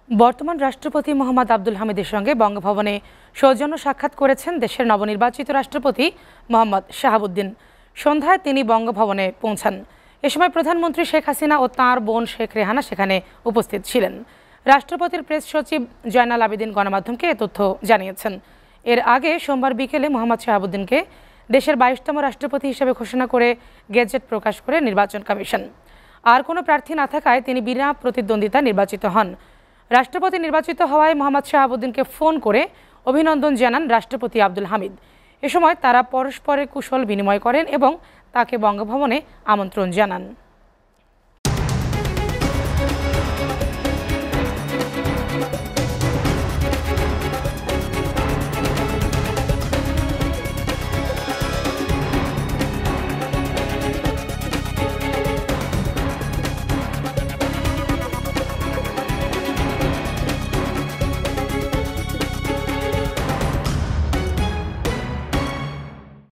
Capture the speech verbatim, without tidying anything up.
বর্তমান রাষ্ট্রপতি মোহাম্মদ আব্দুল হামিদের সঙ্গে বঙ্গভবনে সৌজন্য সাক্ষাৎ করেছেন দেশের নবনির্বাচিত রাষ্ট্রপতি মোহাম্মদ শাহাবুদ্দিন। সন্ধ্যায় তিনি বঙ্গভবনে পৌঁছান। এ সময় প্রধানমন্ত্রী শেখ হাসিনা ও তাঁর বোন শেখ রেহানা সেখানে উপস্থিত ছিলেন। রাষ্ট্রপতির প্রেস সচিব জয়নাল আবেদিন গণমাধ্যমকে এ তথ্য জানিয়েছেন। এর আগে সোমবার বিকেলে মোহাম্মদ শাহাবুদ্দিনকে দেশের বাইশতম রাষ্ট্রপতি হিসেবে ঘোষণা করে গেজেট প্রকাশ করে নির্বাচন কমিশন। আর কোনো প্রার্থী না থাকায় তিনি বিনা প্রতিদ্বন্দ্বিতা নির্বাচিত হন। রাষ্ট্রপতি নির্বাচিত হওয়ায় মোহাম্মদ শাহাবুদ্দিনকে ফোন করে অভিনন্দন জানান রাষ্ট্রপতি আব্দুল হামিদ। এ সময় তারা পরস্পরের কুশল বিনিময় করেন এবং তাকে বঙ্গভবনে আমন্ত্রণ জানান।